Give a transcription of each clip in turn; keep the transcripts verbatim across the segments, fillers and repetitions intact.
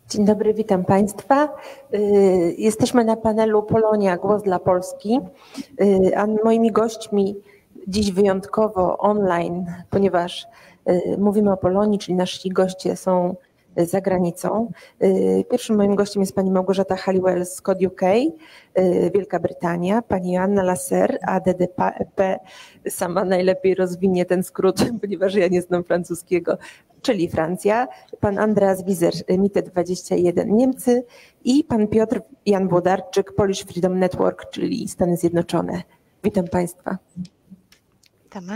Dzień dobry, witam Państwa. Jesteśmy na panelu Polonia, głos dla Polski, a moimi gośćmi dziś wyjątkowo online, ponieważ mówimy o Polonii, czyli nasi goście są za granicą. Pierwszym moim gościem jest pani Małgorzata Halliwell z Code U K, Wielka Brytania, pani Joanna Lasser, A D D P, sama najlepiej rozwinie ten skrót, ponieważ ja nie znam francuskiego, czyli Francja, pan Andreas Wieser, Mitte dwadzieścia jeden, Niemcy i pan Piotr Jan Włodarczyk, Polish Freedom Network, czyli Stany Zjednoczone. Witam Państwa. Witamy.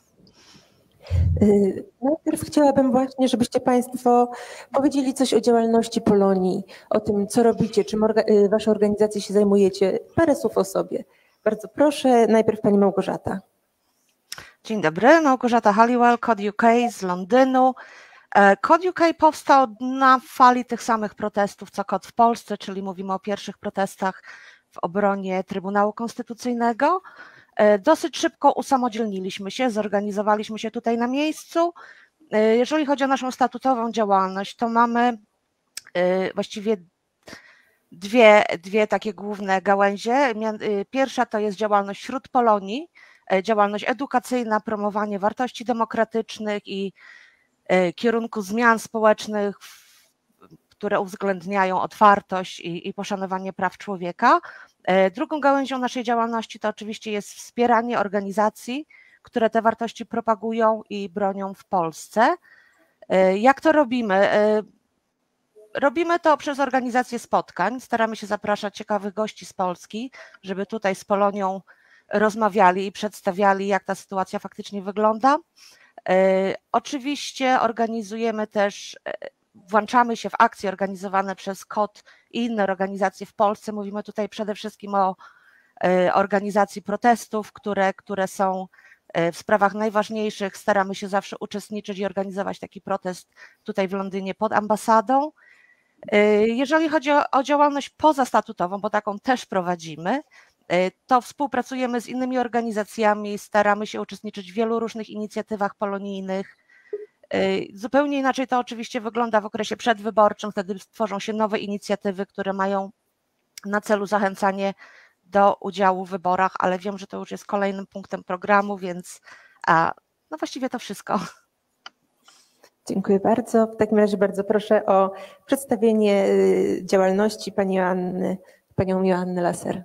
Najpierw chciałabym właśnie, żebyście Państwo powiedzieli coś o działalności Polonii, o tym, co robicie, czym orga Wasze organizacje się zajmujecie. Parę słów o sobie. Bardzo proszę, najpierw pani Małgorzata. Dzień dobry, Małgorzata Halliwell, Code U K z Londynu. Code U K powstał na fali tych samych protestów, co Code w Polsce, czyli mówimy o pierwszych protestach w obronie Trybunału Konstytucyjnego. Dosyć szybko usamodzielniliśmy się, zorganizowaliśmy się tutaj na miejscu. Jeżeli chodzi o naszą statutową działalność, to mamy właściwie dwie, dwie takie główne gałęzie. Pierwsza to jest działalność wśród Polonii, działalność edukacyjna, promowanie wartości demokratycznych i kierunku zmian społecznych, które uwzględniają otwartość i, i poszanowanie praw człowieka. Drugą gałęzią naszej działalności to oczywiście jest wspieranie organizacji, które te wartości propagują i bronią w Polsce. Jak to robimy? Robimy to przez organizację spotkań. Staramy się zapraszać ciekawych gości z Polski, żeby tutaj z Polonią rozmawiali i przedstawiali, jak ta sytuacja faktycznie wygląda. Oczywiście organizujemy też, włączamy się w akcje organizowane przez Code i inne organizacje w Polsce. Mówimy tutaj przede wszystkim o organizacji protestów, które, które są w sprawach najważniejszych. Staramy się zawsze uczestniczyć i organizować taki protest tutaj w Londynie pod ambasadą. Jeżeli chodzi o, o działalność pozastatutową, bo taką też prowadzimy, to współpracujemy z innymi organizacjami, staramy się uczestniczyć w wielu różnych inicjatywach polonijnych. Zupełnie inaczej to oczywiście wygląda w okresie przedwyborczym, wtedy tworzą się nowe inicjatywy, które mają na celu zachęcanie do udziału w wyborach, ale wiem, że to już jest kolejnym punktem programu, więc a, no właściwie to wszystko. Dziękuję bardzo. W takim razie bardzo proszę o przedstawienie działalności pani Joanny, panią Joannę Lasser.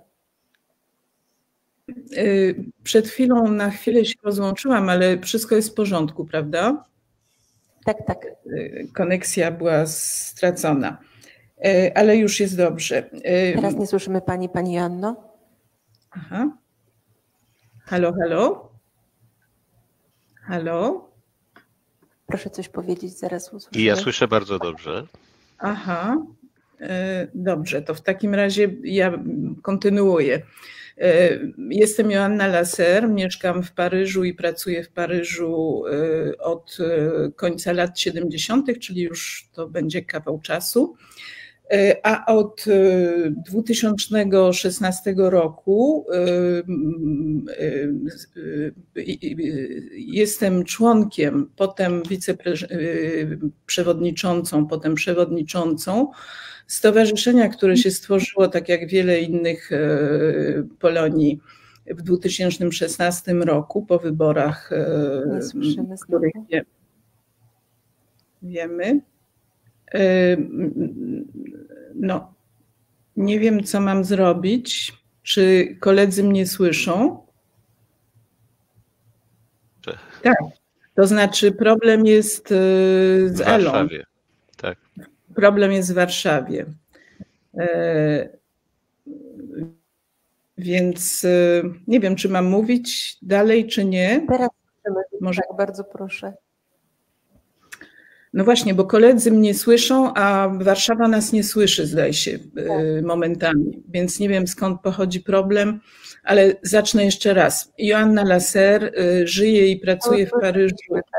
Przed chwilą na chwilę się rozłączyłam, ale wszystko jest w porządku, prawda? Tak, tak. Koneksja była stracona, ale już jest dobrze. Teraz nie słyszymy pani, pani Joanno. Aha. Halo, halo? Halo? Proszę coś powiedzieć, zaraz usłyszę. I ja słyszę bardzo dobrze. Aha, dobrze, to w takim razie ja kontynuuję. Jestem Joanna Lasser, mieszkam w Paryżu i pracuję w Paryżu od końca lat siedemdziesiątych, czyli już to będzie kawał czasu. A od dwa tysiące szesnastego roku jestem członkiem, potem wiceprzewodniczącą, potem przewodniczącą stowarzyszenia, które się stworzyło, tak jak wiele innych Polonii, w dwa tysiące szesnastym roku po wyborach, których wie, wiemy. No, nie wiem, co mam zrobić. Czy koledzy mnie słyszą? Tak. To znaczy problem jest z Elą. W Warszawie, tak. Problem jest w Warszawie. Więc nie wiem, czy mam mówić dalej, czy nie. Teraz może tak, bardzo proszę. No właśnie, bo koledzy mnie słyszą, a Warszawa nas nie słyszy, zdaje się, momentami. Więc nie wiem, skąd pochodzi problem, ale zacznę jeszcze raz. Joanna Lasser żyje i pracuje w Paryżu.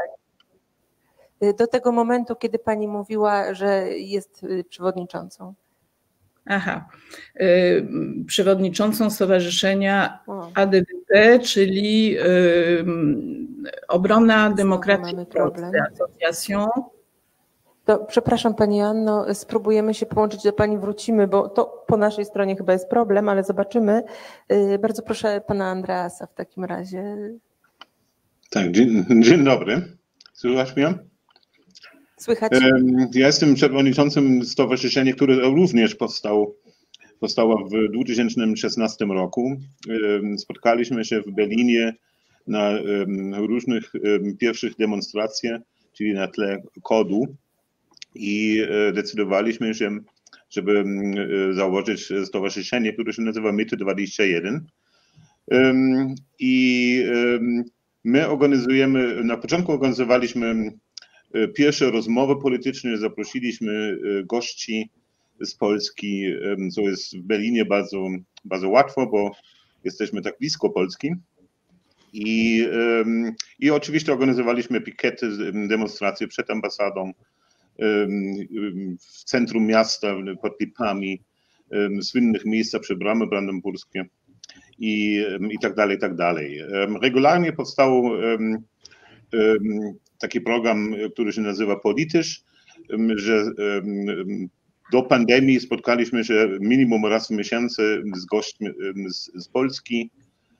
Do tego momentu, kiedy pani mówiła, że jest przewodniczącą. Aha. Przewodniczącą Stowarzyszenia A D D P, czyli Obrona Demokracji w Polsce, Asociacją. To przepraszam Pani Anno, spróbujemy się połączyć, do Pani wrócimy, bo to po naszej stronie chyba jest problem, ale zobaczymy. Bardzo proszę Pana Andreasa w takim razie. Tak, dzień, dzień dobry. Słychać mnie? Słychać. Ja jestem przewodniczącym stowarzyszenia, które również powstało, powstało w dwa tysiące szesnastym roku. Spotkaliśmy się w Berlinie na różnych pierwszych demonstracjach, czyli na tle kodu i decydowaliśmy się, żeby założyć stowarzyszenie, które się nazywa Mitte dwadzieścia jeden. I my organizujemy, na początku organizowaliśmy pierwsze rozmowy polityczne, zaprosiliśmy gości z Polski, co jest w Berlinie bardzo, bardzo łatwo, bo jesteśmy tak blisko Polski. I, i oczywiście organizowaliśmy pikiety, demonstracje przed ambasadą, w centrum miasta, pod Lipami, w słynnych miejscach przy Bramy Brandenburskie i, i tak dalej, i tak dalej. Regularnie powstał taki program, który się nazywa Politysz, że do pandemii spotkaliśmy się minimum raz w miesiącu z gośćmi z, z Polski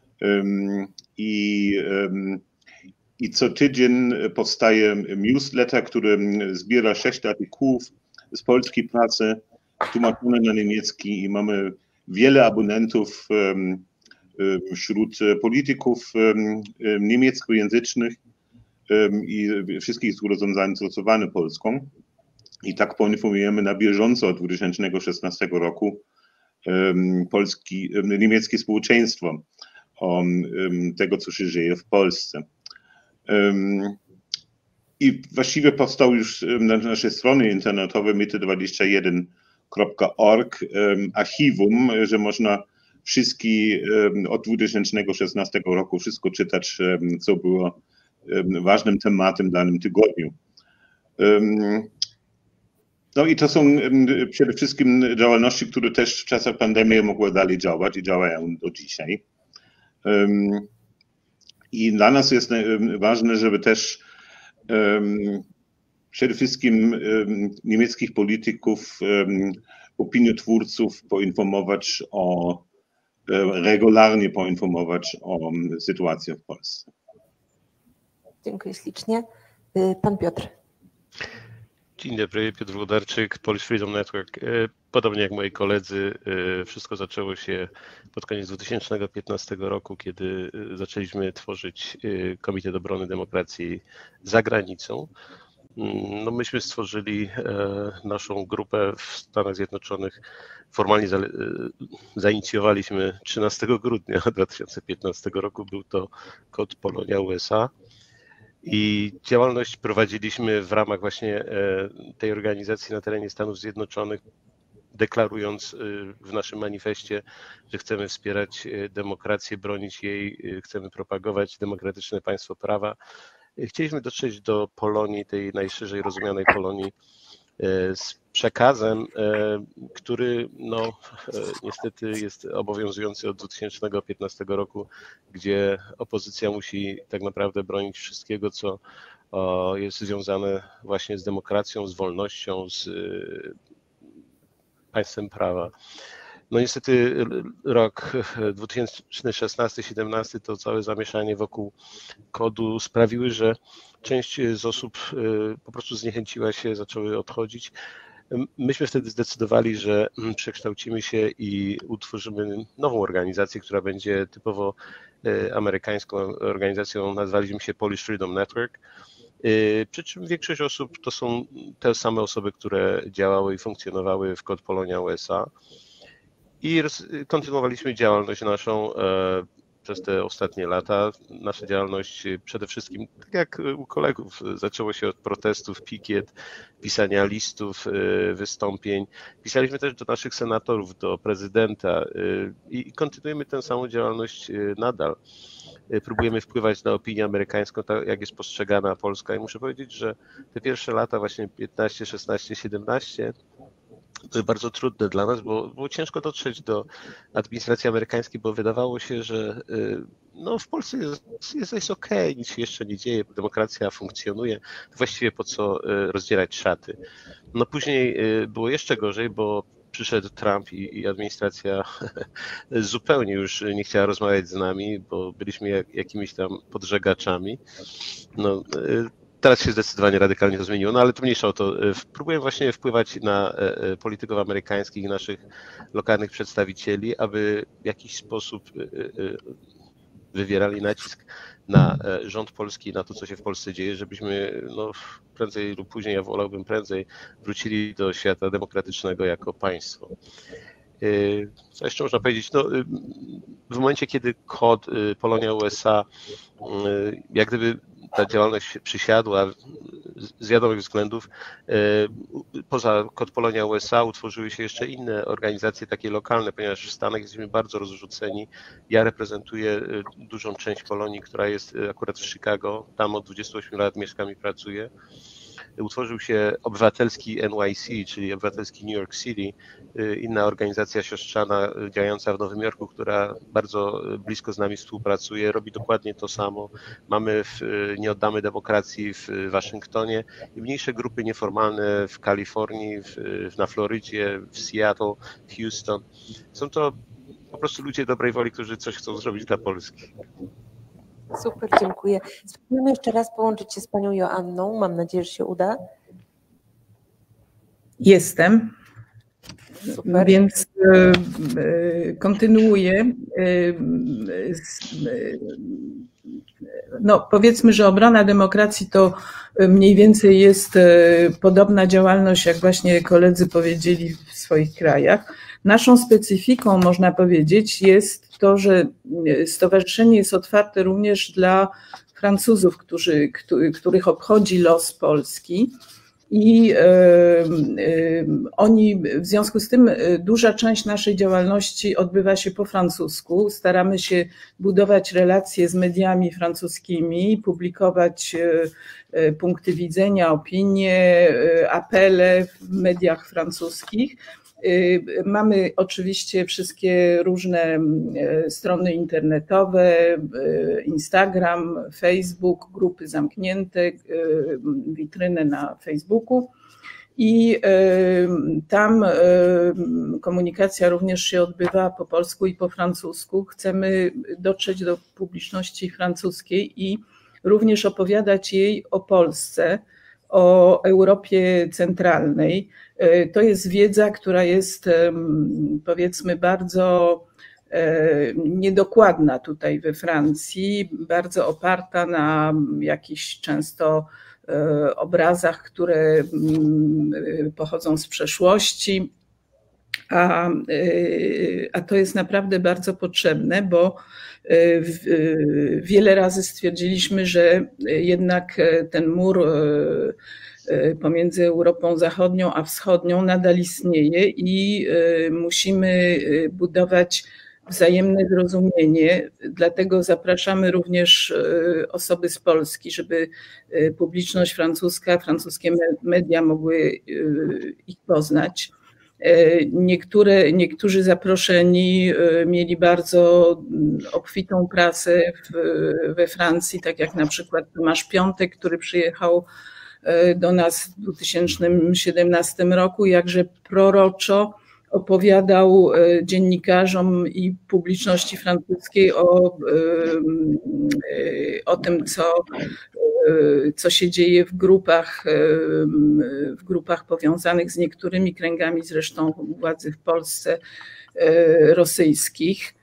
i, i co tydzień powstaje newsletter, który zbiera sześć artykułów z polskiej pracy, tłumaczone na niemiecki i mamy wiele abonentów wśród polityków niemieckojęzycznych i wszystkich, którzy są zainteresowani Polską. I tak poinformujemy na bieżąco od dwa tysiące szesnastego roku polski, niemieckie społeczeństwo o tego, co się dzieje w Polsce. I właściwie powstał już na naszej stronie internetowej mitte dwadzieścia jeden kropka org archiwum, że można wszystkie od dwa tysiące szesnastego roku wszystko czytać, co było ważnym tematem w danym tygodniu. No i to są przede wszystkim działalności, które też w czasach pandemii mogły dalej działać i działają do dzisiaj. I dla nas jest ważne, żeby też przede wszystkim niemieckich polityków, opiniotwórców poinformować o, regularnie poinformować o sytuacji w Polsce. Dziękuję ślicznie. Pan Piotr. Dzień dobry, Piotr Włodarczyk, Polish Freedom Network. Podobnie jak moi koledzy, wszystko zaczęło się pod koniec dwa tysiące piętnastego roku, kiedy zaczęliśmy tworzyć Komitet Obrony Demokracji za granicą. No myśmy stworzyli naszą grupę w Stanach Zjednoczonych. Formalnie za, zainicjowaliśmy trzynastego grudnia dwa tysiące piętnastego roku. Był to kod Polonia U S A. I działalność prowadziliśmy w ramach właśnie tej organizacji na terenie Stanów Zjednoczonych, deklarując w naszym manifestie, że chcemy wspierać demokrację, bronić jej, chcemy propagować demokratyczne państwo prawa. Chcieliśmy dotrzeć do Polonii, tej najszerzej rozumianej Polonii, z przekazem, który no, niestety jest obowiązujący od dwa tysiące piętnastego roku, gdzie opozycja musi tak naprawdę bronić wszystkiego, co jest związane właśnie z demokracją, z wolnością, z państwem prawa. No niestety rok dwa tysiące szesnasty dwa tysiące siedemnasty to całe zamieszanie wokół kodu sprawiły, że część z osób po prostu zniechęciła się, zaczęły odchodzić. Myśmy wtedy zdecydowali, że przekształcimy się i utworzymy nową organizację, która będzie typowo amerykańską organizacją, nazwaliśmy się Polish Freedom Network. Przy czym większość osób to są te same osoby, które działały i funkcjonowały w kod Polonia U S A. I kontynuowaliśmy działalność naszą przez te ostatnie lata. Nasza działalność przede wszystkim, tak jak u kolegów, zaczęło się od protestów, pikiet, pisania listów, wystąpień. Pisaliśmy też do naszych senatorów, do prezydenta i kontynuujemy tę samą działalność nadal. Próbujemy wpływać na opinię amerykańską, tak jak jest postrzegana Polska i muszę powiedzieć, że te pierwsze lata, właśnie piętnaście, szesnaście, siedemnaście, bardzo trudne dla nas, bo było ciężko dotrzeć do administracji amerykańskiej, bo wydawało się, że no, w Polsce jest, jest, jest okej, nic się jeszcze nie dzieje, demokracja funkcjonuje, właściwie po co rozdzierać szaty. No później było jeszcze gorzej, bo przyszedł Trump i, i administracja zupełnie już nie chciała rozmawiać z nami, bo byliśmy jak, jakimiś tam podżegaczami. No, teraz się zdecydowanie radykalnie to zmieniło, no ale to mniejsza o to. Próbuję właśnie wpływać na polityków amerykańskich i naszych lokalnych przedstawicieli, aby w jakiś sposób wywierali nacisk na rząd polski, na to, co się w Polsce dzieje, żebyśmy no, prędzej lub później, ja wolałbym prędzej, wrócili do świata demokratycznego jako państwo. Co jeszcze można powiedzieć? No, w momencie, kiedy kod Polonia U S A, jak gdyby ta działalność przysiadła z wiadomych względów, poza kod Polonia U S A utworzyły się jeszcze inne organizacje takie lokalne, ponieważ w Stanach jesteśmy bardzo rozrzuceni. Ja reprezentuję dużą część Polonii, która jest akurat w Chicago, tam od dwudziestu ośmiu lat mieszkam i pracuję. Utworzył się obywatelski N Y C, czyli obywatelski New York City, inna organizacja siostrzana działająca w Nowym Jorku, która bardzo blisko z nami współpracuje, robi dokładnie to samo. Mamy w Nie oddamy demokracji w Waszyngtonie i mniejsze grupy nieformalne w Kalifornii, w, na Florydzie, w Seattle, w Houston. Są to po prostu ludzie dobrej woli, którzy coś chcą zrobić dla Polski. Super, dziękuję. Spróbujmy jeszcze raz połączyć się z panią Joanną. Mam nadzieję, że się uda. Jestem. Super. Więc y, kontynuuję. Y, y, no, powiedzmy, że obrona demokracji to mniej więcej jest podobna działalność, jak właśnie koledzy powiedzieli w swoich krajach. Naszą specyfiką, można powiedzieć, jest to, że stowarzyszenie jest otwarte również dla Francuzów, którzy, których obchodzi los Polski. I y, y, oni, w związku z tym duża część naszej działalności odbywa się po francusku. Staramy się budować relacje z mediami francuskimi, publikować y, punkty widzenia, opinie, y, apele w mediach francuskich. Mamy oczywiście wszystkie różne strony internetowe, Instagram, Facebook, grupy zamknięte, witrynę na Facebooku i tam komunikacja również się odbywa po polsku i po francusku. Chcemy dotrzeć do publiczności francuskiej i również opowiadać jej o Polsce, o Europie Centralnej. To jest wiedza, która jest, powiedzmy, bardzo niedokładna tutaj we Francji, bardzo oparta na jakichś często obrazach, które pochodzą z przeszłości, a, a to jest naprawdę bardzo potrzebne, bo wiele razy stwierdziliśmy, że jednak ten mur pomiędzy Europą Zachodnią a Wschodnią nadal istnieje i musimy budować wzajemne zrozumienie. Dlatego zapraszamy również osoby z Polski, żeby publiczność francuska, francuskie media mogły ich poznać. Niektóre, niektórzy zaproszeni mieli bardzo obfitą prasę w, we Francji, tak jak na przykład Tomasz Piątek, który przyjechał do nas w dwa tysiące siedemnastym roku, jakże proroczo opowiadał dziennikarzom i publiczności francuskiej o, o tym, co, co się dzieje w grupach, w grupach powiązanych z niektórymi kręgami zresztą władzy w Polsce rosyjskich.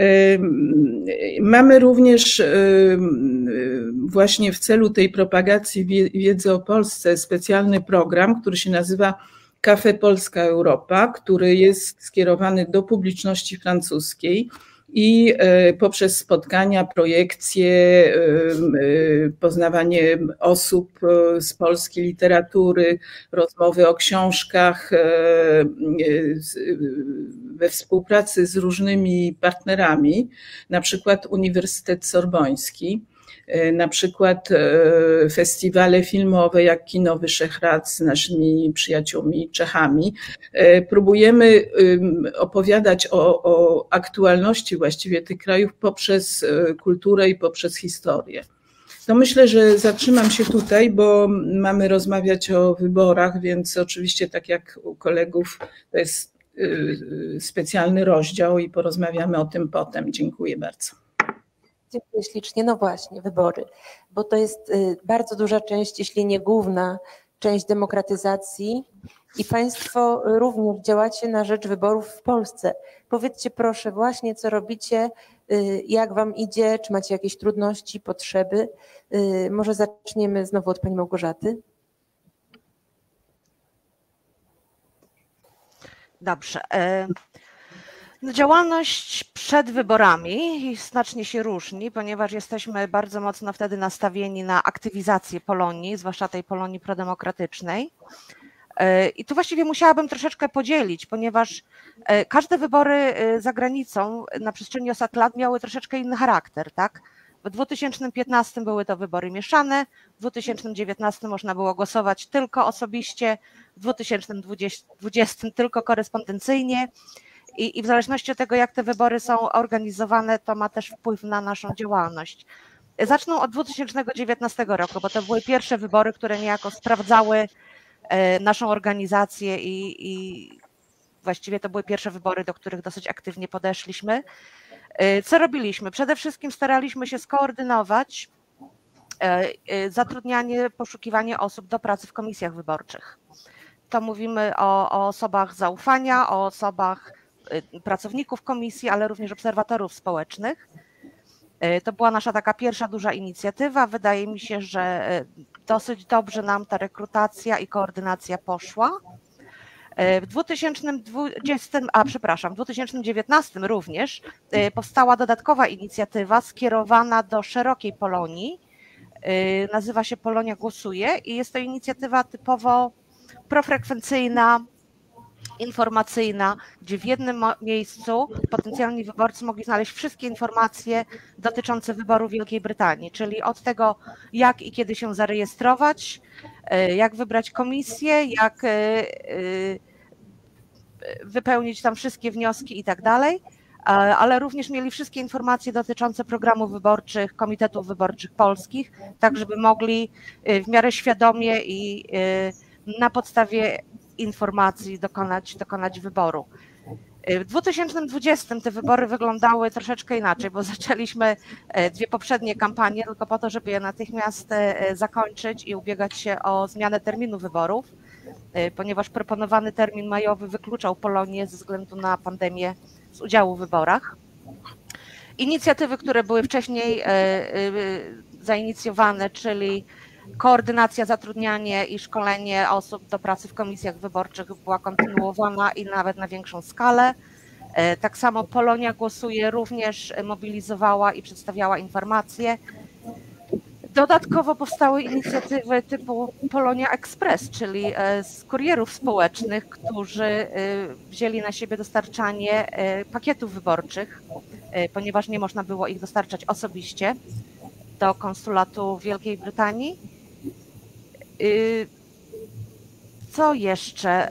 Mamy również właśnie w celu tej propagacji wiedzy o Polsce specjalny program, który się nazywa Cafe Polska Europa, który jest skierowany do publiczności francuskiej i poprzez spotkania, projekcje, poznawanie osób z polskiej literatury, rozmowy o książkach we współpracy z różnymi partnerami, na przykład Uniwersytet Sorboński. na przykład festiwale filmowe jak Kino Wyszehrad z naszymi przyjaciółmi Czechami. Próbujemy opowiadać o, o aktualności właściwie tych krajów poprzez kulturę i poprzez historię. No myślę, że zatrzymam się tutaj, bo mamy rozmawiać o wyborach, więc oczywiście tak jak u kolegów to jest specjalny rozdział i porozmawiamy o tym potem. Dziękuję bardzo. Dziękuję ślicznie. No właśnie, wybory, bo to jest bardzo duża część, jeśli nie główna część demokratyzacji i Państwo również działacie na rzecz wyborów w Polsce. Powiedzcie proszę właśnie, co robicie, jak Wam idzie, czy macie jakieś trudności, potrzeby. Może zaczniemy znowu od Pani Małgorzaty. Dobrze. No, działalność przed wyborami znacznie się różni, ponieważ jesteśmy bardzo mocno wtedy nastawieni na aktywizację Polonii, zwłaszcza tej Polonii prodemokratycznej. I tu właściwie musiałabym troszeczkę podzielić, ponieważ każde wybory za granicą na przestrzeni ostatnich lat miały troszeczkę inny charakter, tak? W dwa tysiące piętnastym były to wybory mieszane, w dwa tysiące dziewiętnastym można było głosować tylko osobiście, w dwa tysiące dwudziestym tylko korespondencyjnie i, i w zależności od tego, jak te wybory są organizowane, to ma też wpływ na naszą działalność. Zacznę od dwa tysiące dziewiętnastego roku, bo to były pierwsze wybory, które niejako sprawdzały naszą organizację i, i właściwie to były pierwsze wybory, do których dosyć aktywnie podeszliśmy. Co robiliśmy? Przede wszystkim staraliśmy się skoordynować zatrudnianie, poszukiwanie osób do pracy w komisjach wyborczych. To mówimy o, o osobach zaufania, o osobach pracowników komisji, ale również obserwatorów społecznych. To była nasza taka pierwsza duża inicjatywa. Wydaje mi się, że dosyć dobrze nam ta rekrutacja i koordynacja poszła. W dwa tysiące dwudziestym, a przepraszam, w dwa tysiące dziewiętnastym również powstała dodatkowa inicjatywa skierowana do szerokiej Polonii. Nazywa się Polonia Głosuje i jest to inicjatywa typowo profrekwencyjna, informacyjna, gdzie w jednym miejscu potencjalni wyborcy mogli znaleźć wszystkie informacje dotyczące wyboru Wielkiej Brytanii, czyli od tego, jak i kiedy się zarejestrować, jak wybrać komisję, jak wypełnić tam wszystkie wnioski i tak dalej, ale również mieli wszystkie informacje dotyczące programów wyborczych, komitetów wyborczych polskich, tak żeby mogli w miarę świadomie i na podstawie informacji dokonać, dokonać wyboru. W dwa tysiące dwudziestym te wybory wyglądały troszeczkę inaczej, bo zaczęliśmy dwie poprzednie kampanie tylko po to, żeby je natychmiast zakończyć i ubiegać się o zmianę terminu wyborów, ponieważ proponowany termin majowy wykluczał Polonię ze względu na pandemię z udziału w wyborach. Inicjatywy, które były wcześniej zainicjowane, czyli koordynacja, zatrudnianie i szkolenie osób do pracy w komisjach wyborczych była kontynuowana i nawet na większą skalę. Tak samo Polonia Głosuje również mobilizowała i przedstawiała informacje. Dodatkowo powstały inicjatywy typu Polonia Express, czyli z kurierów społecznych, którzy wzięli na siebie dostarczanie pakietów wyborczych, ponieważ nie można było ich dostarczać osobiście do konsulatu w Wielkiej Brytanii. Co jeszcze?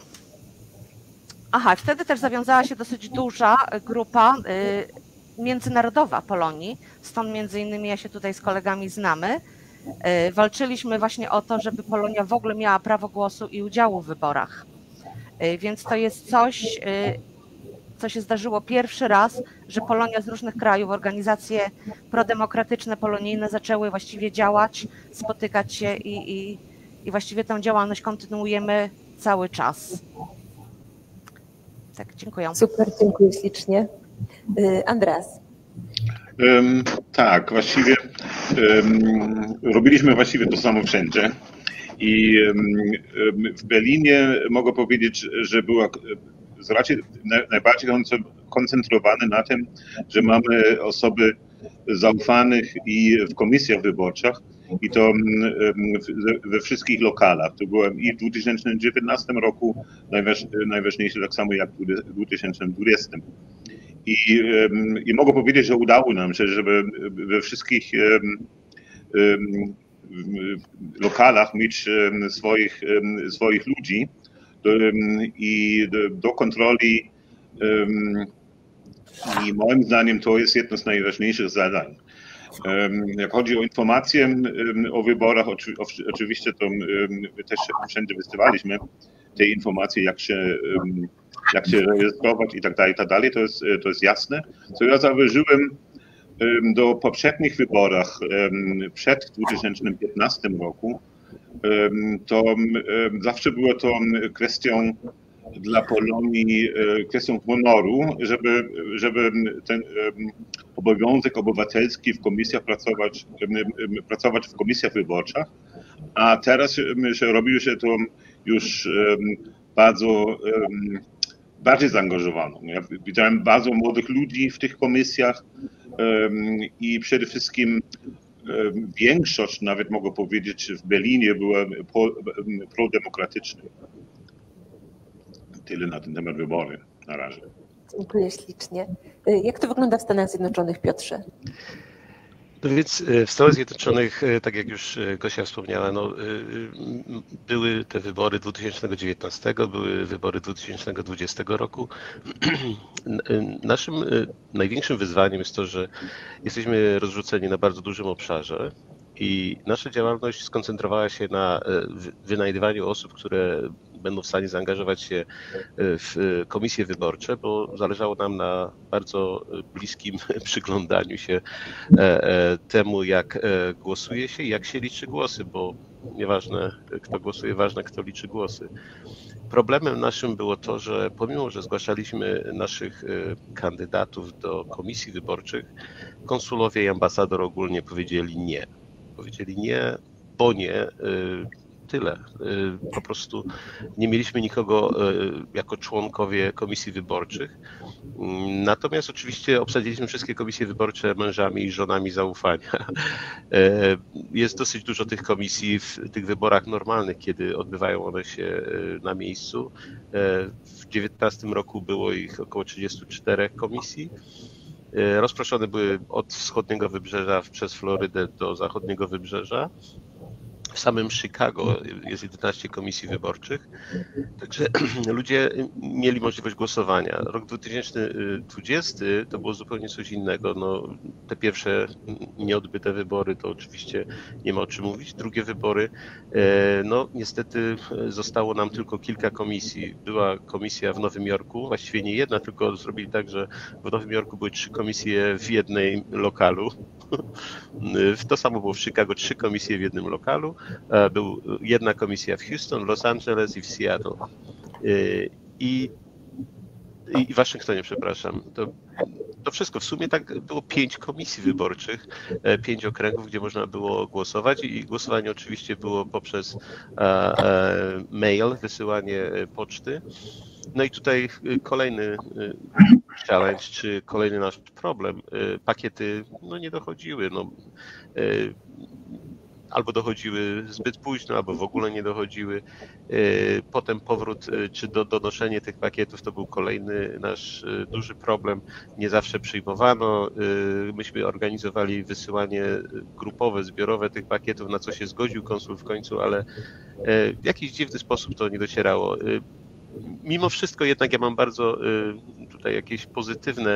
Aha, wtedy też zawiązała się dosyć duża grupa międzynarodowa Polonii, stąd między innymi ja się tutaj z kolegami znamy. Walczyliśmy właśnie o to, żeby Polonia w ogóle miała prawo głosu i udziału w wyborach. Więc to jest coś, co się zdarzyło pierwszy raz, że Polonia z różnych krajów, organizacje prodemokratyczne, polonijne zaczęły właściwie działać, spotykać się i, i, i właściwie tę działalność kontynuujemy cały czas. Tak, dziękuję. Super, dziękuję ślicznie. Andreas. Um, tak, właściwie um, robiliśmy właściwie to samo wszędzie. I um, w Berlinie mogę powiedzieć, że była raczej najbardziej koncentrowany na tym, że mamy osoby zaufanych i w komisjach wyborczych i to we wszystkich lokalach. To było i w dwa tysiące dziewiętnastym roku najważniejsze, tak samo jak w dwa tysiące dwudziestym. I, I mogę powiedzieć, że udało nam się, żeby we wszystkich lokalach mieć swoich, swoich ludzi i do kontroli. I moim zdaniem to jest jedno z najważniejszych zadań. Jak chodzi o informacje o wyborach, oczywiście to my też wszędzie wysyłaliśmy te informacje, jak się, jak się rejestrować i tak dalej, i tak dalej, to jest, to jest jasne. Co ja zauważyłem do poprzednich wyborach przed dwa tysiące piętnastym roku, to zawsze było to kwestią dla Polonii, kwestią honoru, żeby, żeby ten obowiązek obywatelski w komisjach pracować, pracować w komisjach wyborczych, a teraz się robi się to już bardzo bardziej zaangażowaną. Ja widziałem bardzo młodych ludzi w tych komisjach i przede wszystkim większość, nawet mogę powiedzieć, w Berlinie była prodemokratyczna. Tyle na ten temat wybory na razie. Dziękuję ślicznie. Jak to wygląda w Stanach Zjednoczonych, Piotrze? No więc w Stanach Zjednoczonych, tak jak już Gosia wspomniała, no, były te wybory dwa tysiące dziewiętnastego, były wybory dwa tysiące dwudziestego roku. Naszym największym wyzwaniem jest to, że jesteśmy rozrzuceni na bardzo dużym obszarze i nasza działalność skoncentrowała się na wynajdywaniu osób, które będą w stanie zaangażować się w komisje wyborcze, bo zależało nam na bardzo bliskim przyglądaniu się temu, jak głosuje się i jak się liczy głosy, bo nieważne kto głosuje, ważne kto liczy głosy. Problemem naszym było to, że pomimo, że zgłaszaliśmy naszych kandydatów do komisji wyborczych, konsulowie i ambasador ogólnie powiedzieli nie. Powiedzieli nie, bo nie. Tyle. Po prostu nie mieliśmy nikogo jako członkowie komisji wyborczych. Natomiast oczywiście obsadziliśmy wszystkie komisje wyborcze mężami i żonami zaufania. Jest dosyć dużo tych komisji w tych wyborach normalnych, kiedy odbywają one się na miejscu. W dwa tysiące dziewiętnastym roku było ich około trzydzieści cztery komisji. Rozproszone były od wschodniego wybrzeża przez Florydę do zachodniego wybrzeża. W samym Chicago jest jedenaście komisji wyborczych, także ludzie mieli możliwość głosowania. Rok dwa tysiące dwudziesty to było zupełnie coś innego. No, te pierwsze nieodbyte wybory to oczywiście nie ma o czym mówić. Drugie wybory, no niestety zostało nam tylko kilka komisji. Była komisja w Nowym Jorku, właściwie nie jedna, tylko zrobili tak, że w Nowym Jorku były trzy komisje w jednym lokalu. To samo było w Chicago, trzy komisje w jednym lokalu. Był jedna komisja w Houston, Los Angeles i w Seattle. I, i w Waszyngtonie, przepraszam. To, to wszystko. W sumie tak było pięć komisji wyborczych, pięć okręgów, gdzie można było głosować i głosowanie oczywiście było poprzez mail, wysyłanie poczty. No i tutaj kolejny challenge, czy kolejny nasz problem. Pakiety no, nie dochodziły. No, albo dochodziły zbyt późno, albo w ogóle nie dochodziły. Potem powrót, czy do, donoszenie tych pakietów to był kolejny nasz duży problem. Nie zawsze przyjmowano. Myśmy organizowali wysyłanie grupowe, zbiorowe tych pakietów, na co się zgodził konsul w końcu, ale w jakiś dziwny sposób to nie docierało. Mimo wszystko jednak ja mam bardzo tutaj jakieś pozytywne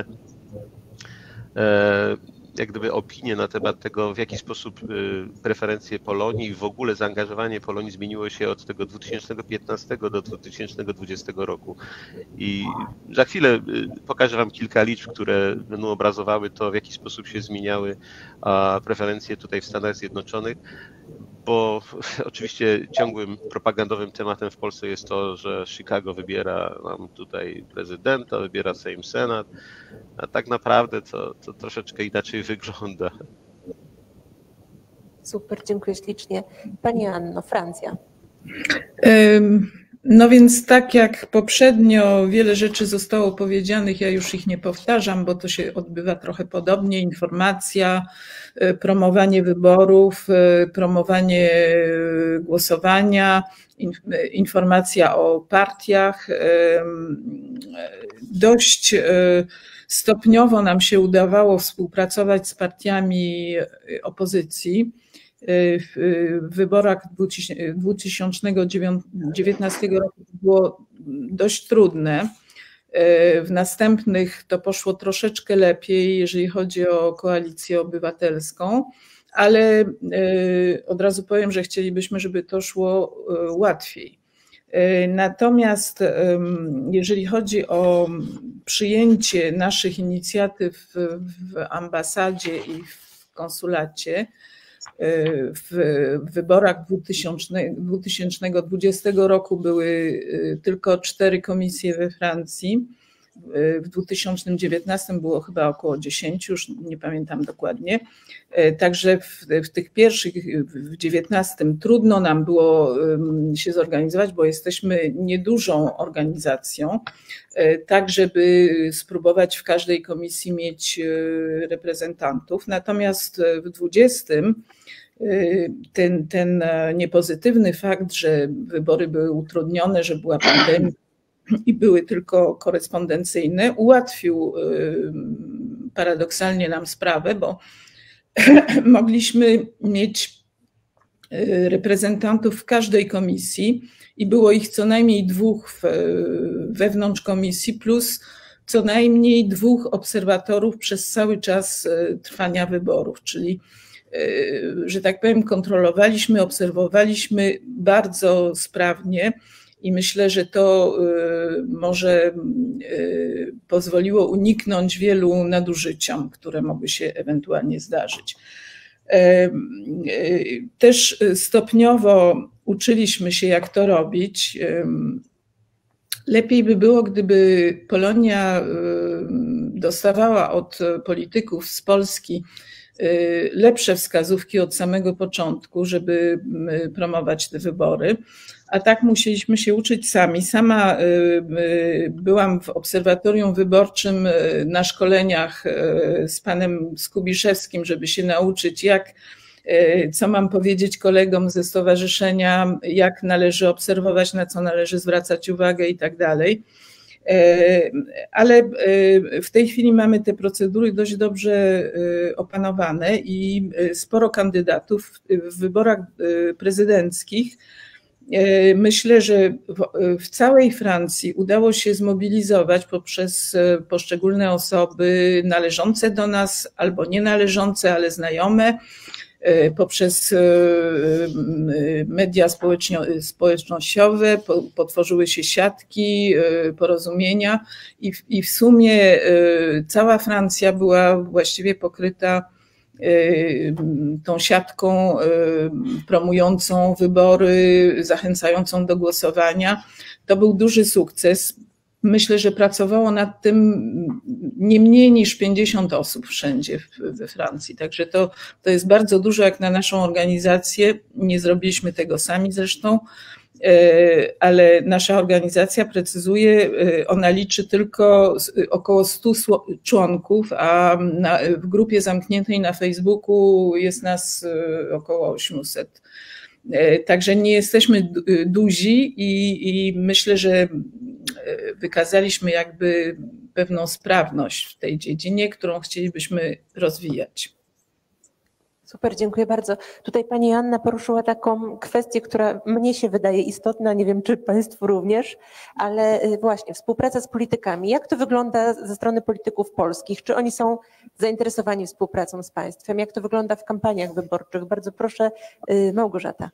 jak gdyby opinie na temat tego, w jaki sposób preferencje Polonii i w ogóle zaangażowanie Polonii zmieniło się od tego dwa tysiące piętnastego do dwa tysiące dwudziestego roku. I za chwilę pokażę Wam kilka liczb, które będą obrazowały to, w jaki sposób się zmieniały preferencje tutaj w Stanach Zjednoczonych. Bo oczywiście ciągłym propagandowym tematem w Polsce jest to, że Chicago wybiera nam tutaj prezydenta, wybiera Sejm, Senat, a tak naprawdę to, to troszeczkę inaczej wygląda. Super, dziękuję ślicznie. Pani Anno, Francja. No więc tak jak poprzednio wiele rzeczy zostało powiedzianych, ja już ich nie powtarzam, bo to się odbywa trochę podobnie. Informacja, promowanie wyborów, promowanie głosowania, informacja o partiach. Dość stopniowo nam się udawało współpracować z partiami opozycji. W wyborach dwa tysiące dziewiętnastego roku było dość trudne. W następnych to poszło troszeczkę lepiej, jeżeli chodzi o Koalicję Obywatelską, ale od razu powiem, że chcielibyśmy, żeby to szło łatwiej. Natomiast jeżeli chodzi o przyjęcie naszych inicjatyw w ambasadzie i w konsulacie, w wyborach dwa tysiące dwudziestego roku były tylko cztery komisje we Francji. W dwa tysiące dziewiętnastym było chyba około dziesięć, już nie pamiętam dokładnie. Także w, w tych pierwszych, w dziewiętnastym trudno nam było się zorganizować, bo jesteśmy niedużą organizacją, tak żeby spróbować w każdej komisji mieć reprezentantów. Natomiast w dwudziestym ten, ten niepozytywny fakt, że wybory były utrudnione, że była pandemia i były tylko korespondencyjne, ułatwił paradoksalnie nam sprawę, bo mogliśmy mieć reprezentantów w każdej komisji i było ich co najmniej dwóch wewnątrz komisji, plus co najmniej dwóch obserwatorów przez cały czas trwania wyborów, czyli że tak powiem kontrolowaliśmy, obserwowaliśmy bardzo sprawnie i myślę, że to może pozwoliło uniknąć wielu nadużyciom, które mogły się ewentualnie zdarzyć. Też stopniowo uczyliśmy się, jak to robić. Lepiej by było, gdyby Polonia dostawała od polityków z Polski lepsze wskazówki od samego początku, żeby promować te wybory, a tak musieliśmy się uczyć sami. Sama byłam w obserwatorium wyborczym na szkoleniach z panem Skubiszewskim, żeby się nauczyć, jak, co mam powiedzieć kolegom ze stowarzyszenia, jak należy obserwować, na co należy zwracać uwagę i tak dalej. Ale w tej chwili mamy te procedury dość dobrze opanowane i sporo kandydatów w wyborach prezydenckich. Myślę, że w całej Francji udało się zmobilizować poprzez poszczególne osoby należące do nas albo nie należące, ale znajome, poprzez media społecznościowe potworzyły się siatki, porozumienia i w, i w sumie cała Francja była właściwie pokryta tą siatką promującą wybory, zachęcającą do głosowania. To był duży sukces. Myślę, że pracowało nad tym nie mniej niż pięćdziesiąt osób wszędzie we Francji. Także to, to jest bardzo dużo jak na naszą organizację. Nie zrobiliśmy tego sami zresztą, ale nasza organizacja precyzuje, ona liczy tylko około stu członków, a na, w grupie zamkniętej na Facebooku jest nas około osiemset. Także nie jesteśmy duzi i, i myślę, że wykazaliśmy jakby pewną sprawność w tej dziedzinie, którą chcielibyśmy rozwijać. Super, dziękuję bardzo. Tutaj pani Joanna poruszyła taką kwestię, która mnie się wydaje istotna, nie wiem czy państwu również, ale właśnie współpraca z politykami. Jak to wygląda ze strony polityków polskich? Czy oni są zainteresowani współpracą z państwem? Jak to wygląda w kampaniach wyborczych? Bardzo proszę, Małgorzata.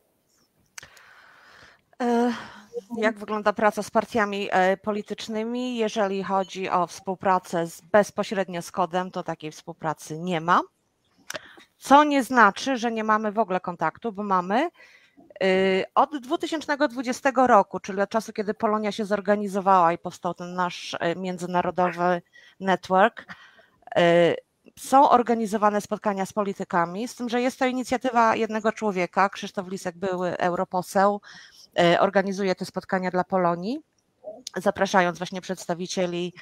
Jak wygląda praca z partiami politycznymi? Jeżeli chodzi o współpracę z, bezpośrednio z kodem, to takiej współpracy nie ma. Co nie znaczy, że nie mamy w ogóle kontaktu, bo mamy od dwa tysiące dwudziestego roku, czyli od czasu, kiedy Polonia się zorganizowała i powstał ten nasz międzynarodowy network, są organizowane spotkania z politykami, z tym, że jest to inicjatywa jednego człowieka, Krzysztof Lisek, były europoseł, organizuje te spotkania dla Polonii, zapraszając właśnie przedstawicieli,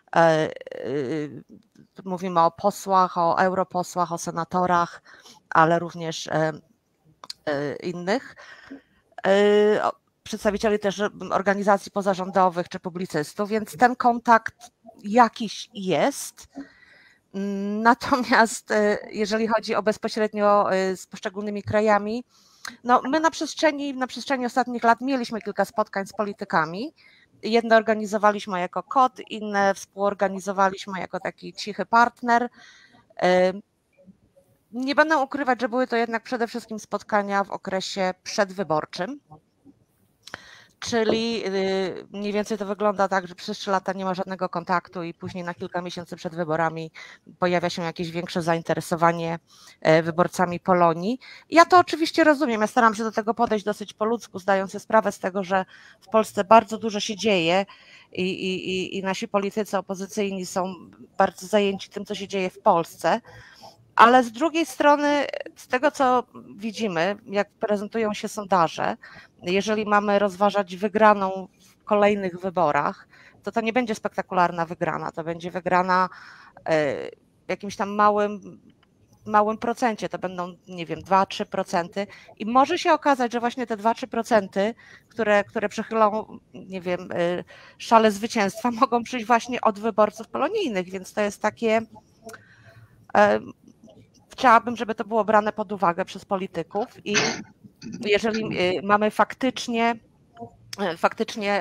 mówimy o posłach, o europosłach, o senatorach, ale również innych, przedstawicieli też organizacji pozarządowych czy publicystów, więc ten kontakt jakiś jest. Natomiast jeżeli chodzi o bezpośrednio z poszczególnymi krajami, no my na przestrzeni, na przestrzeni ostatnich lat mieliśmy kilka spotkań z politykami. Jedne organizowaliśmy jako K O D, inne współorganizowaliśmy jako taki cichy partner. Nie będę ukrywać, że były to jednak przede wszystkim spotkania w okresie przedwyborczym, czyli mniej więcej to wygląda tak, że przez trzy lata nie ma żadnego kontaktu i później na kilka miesięcy przed wyborami pojawia się jakieś większe zainteresowanie wyborcami Polonii. Ja to oczywiście rozumiem, ja staram się do tego podejść dosyć po ludzku, zdając sobie sprawę z tego, że w Polsce bardzo dużo się dzieje i, i, i nasi politycy opozycyjni są bardzo zajęci tym, co się dzieje w Polsce. Ale z drugiej strony, z tego co widzimy, jak prezentują się sondaże, jeżeli mamy rozważać wygraną w kolejnych wyborach, to to nie będzie spektakularna wygrana, to będzie wygrana w jakimś tam małym, małym procencie, to będą, nie wiem, dwa do trzech procent i może się okazać, że właśnie te dwa do trzech procent, które, które przychylą, nie wiem, szale zwycięstwa, mogą przyjść właśnie od wyborców polonijnych, więc to jest takie... Chciałabym, żeby to było brane pod uwagę przez polityków i jeżeli mamy faktycznie, faktycznie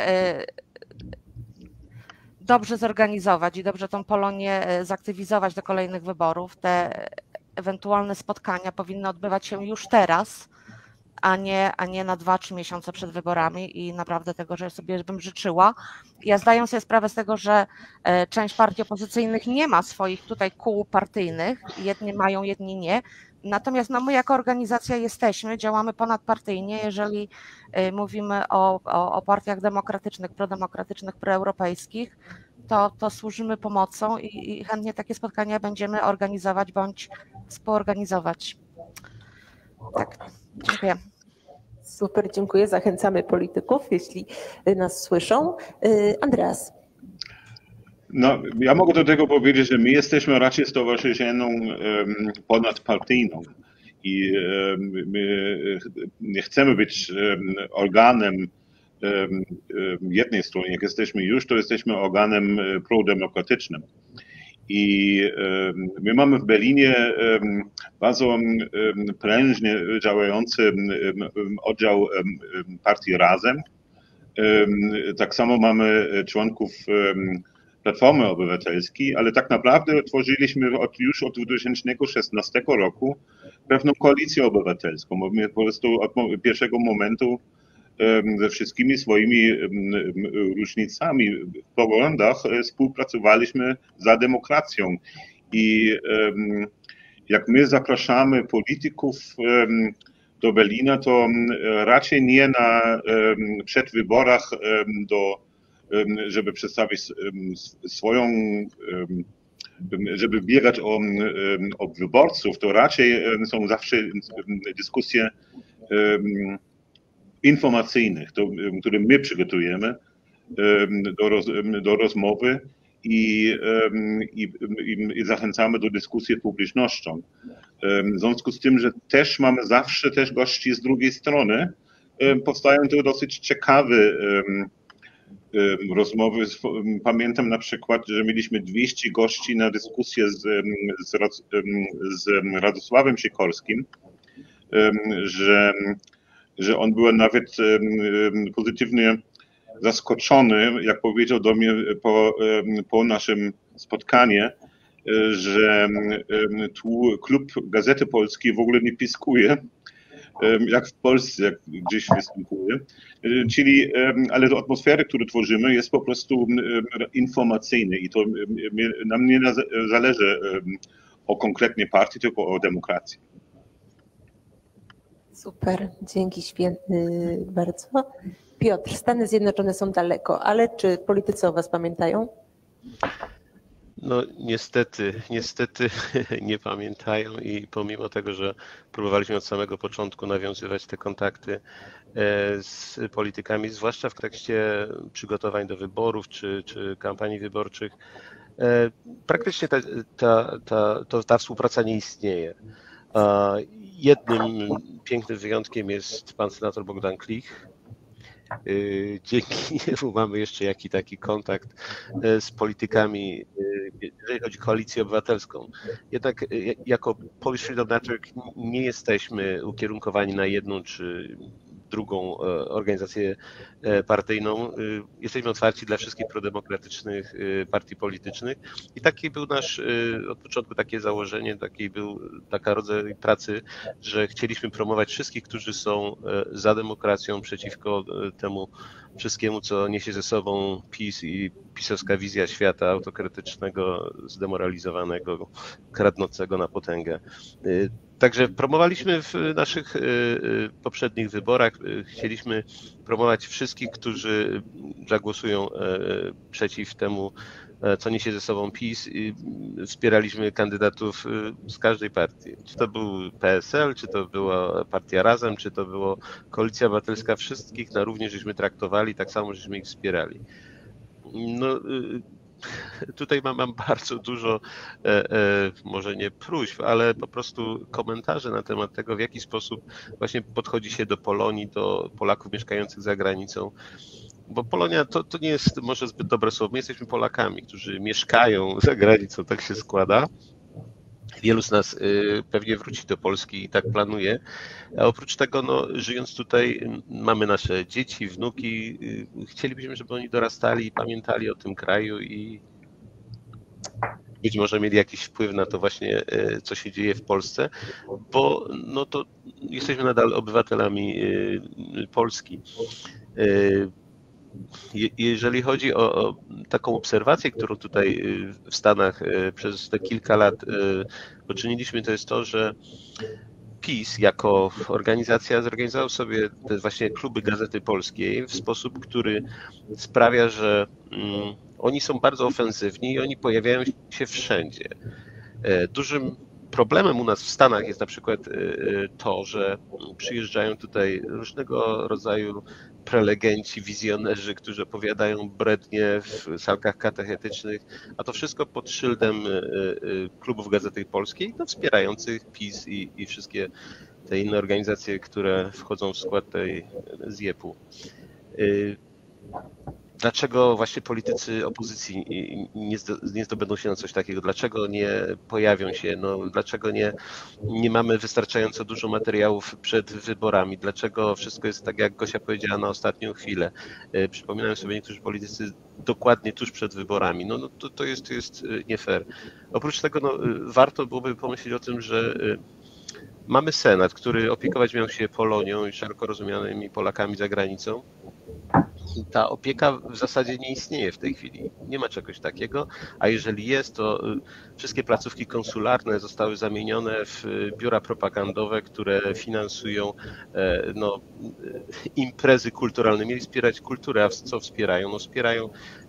dobrze zorganizować i dobrze tą Polonię zaktywizować do kolejnych wyborów, te ewentualne spotkania powinny odbywać się już teraz, a nie, a nie na dwa, trzy miesiące przed wyborami i naprawdę tego, że sobie bym życzyła. Ja zdaję sobie sprawę z tego, że część partii opozycyjnych nie ma swoich tutaj kół partyjnych, jedni mają, jedni nie, natomiast no my jako organizacja jesteśmy, działamy ponadpartyjnie, jeżeli mówimy o, o, o partiach demokratycznych, prodemokratycznych, proeuropejskich, to, to służymy pomocą i, i chętnie takie spotkania będziemy organizować bądź współorganizować. Tak, dziękuję. Super, dziękuję. Zachęcamy polityków, jeśli nas słyszą. Andreas. No, ja mogę do tego powiedzieć, że my jesteśmy raczej stowarzyszeniem ponadpartyjną i my nie chcemy być organem jednej strony. Jak jesteśmy już, to jesteśmy organem prodemokratycznym. I my mamy w Berlinie bardzo prężnie działający oddział partii Razem. Tak samo mamy członków Platformy Obywatelskiej, ale tak naprawdę tworzyliśmy od, już od dwa tysiące szesnastego roku pewną koalicję obywatelską. My po prostu od pierwszego momentu ze wszystkimi swoimi różnicami w poglądach współpracowaliśmy za demokracją. I jak my zapraszamy polityków do Berlina, to raczej nie na przed wyborach do, żeby przedstawić swoją, żeby biegać o, o wyborców, to raczej są zawsze dyskusje informacyjnych, to, które my przygotujemy do, roz, do rozmowy i, i, i zachęcamy do dyskusji z publicznością. W związku z tym, że też mamy zawsze też gości z drugiej strony, powstają to dosyć ciekawe rozmowy. Pamiętam na przykład, że mieliśmy dwieście gości na dyskusję z, z, z Radosławem Sikorskim, że że on był nawet pozytywnie zaskoczony, jak powiedział do mnie po, po naszym spotkaniu, że tu klub Gazety Polskiej w ogóle nie piskuje, jak w Polsce, jak gdzieś występuje. Czyli, ale to atmosfery, które tworzymy, jest po prostu informacyjne i to nam nie zależy o konkretnej partii, tylko o demokracji. Super, dzięki bardzo. Piotr, Stany Zjednoczone są daleko, ale czy politycy o was pamiętają? No niestety, niestety nie pamiętają i pomimo tego, że próbowaliśmy od samego początku nawiązywać te kontakty z politykami, zwłaszcza w kontekście przygotowań do wyborów czy, czy kampanii wyborczych, praktycznie ta, ta, ta, to, ta współpraca nie istnieje. Jednym pięknym wyjątkiem jest pan senator Bogdan Klich. Dzięki niemu mamy jeszcze jaki taki kontakt z politykami, jeżeli chodzi o koalicję obywatelską. Jednak jako Polish Freedom Network nie jesteśmy ukierunkowani na jedną czy drugą organizację partyjną. Jesteśmy otwarci dla wszystkich prodemokratycznych partii politycznych i taki był nasz od początku takie założenie, taki był taka rodzaj pracy, że chcieliśmy promować wszystkich, którzy są za demokracją, przeciwko temu wszystkiemu, co niesie ze sobą PiS i pisowska wizja świata autokratycznego, zdemoralizowanego, kradnącego na potęgę. Także promowaliśmy w naszych poprzednich wyborach, chcieliśmy promować wszystkich, którzy zagłosują przeciw temu, co niesie ze sobą PiS, i wspieraliśmy kandydatów z każdej partii. Czy to był P S L, czy to była Partia Razem, czy to była Koalicja Obywatelska, wszystkich na równie żeśmy traktowali, tak samo żeśmy ich wspierali. No, tutaj mam, mam bardzo dużo, e, e, może nie próśb, ale po prostu komentarzy na temat tego, w jaki sposób właśnie podchodzi się do Polonii, do Polaków mieszkających za granicą. Bo Polonia to, to nie jest może zbyt dobre słowo. My jesteśmy Polakami, którzy mieszkają za granicą, tak się składa. Wielu z nas y, pewnie wróci do Polski i tak planuje. A oprócz tego, no, żyjąc tutaj, mamy nasze dzieci, wnuki. Y, chcielibyśmy, żeby oni dorastali i pamiętali o tym kraju i być może mieli jakiś wpływ na to właśnie, y, co się dzieje w Polsce, bo no to jesteśmy nadal obywatelami y, Polski. Y, Jeżeli chodzi o, o taką obserwację, którą tutaj w Stanach przez te kilka lat poczyniliśmy, to jest to, że PiS jako organizacja zorganizował sobie te właśnie kluby Gazety Polskiej w sposób, który sprawia, że um, oni są bardzo ofensywni i oni pojawiają się wszędzie. Dużym problemem u nas w Stanach jest na przykład to, że przyjeżdżają tutaj różnego rodzaju prelegenci, wizjonerzy, którzy opowiadają brednie w salkach katechetycznych, a to wszystko pod szyldem klubów Gazety Polskiej, no, wspierających PiS i, i wszystkie te inne organizacje, które wchodzą w skład tej zjepu. Dlaczego właśnie politycy opozycji nie zdobędą się na coś takiego? Dlaczego nie pojawią się? No, dlaczego nie, nie mamy wystarczająco dużo materiałów przed wyborami? Dlaczego wszystko jest tak, jak Gosia powiedziała, na ostatnią chwilę? Przypominają sobie niektórzy politycy dokładnie tuż przed wyborami. No, no to, to, jest, to jest nie fair. Oprócz tego no, warto byłoby pomyśleć o tym, że mamy Senat, który opiekować miał się Polonią i szeroko rozumianymi Polakami za granicą. Ta opieka w zasadzie nie istnieje w tej chwili. Nie ma czegoś takiego, a jeżeli jest, to wszystkie placówki konsularne zostały zamienione w biura propagandowe, które finansują no, imprezy kulturalne. Mieli wspierać kulturę, a co wspierają? No, wspierają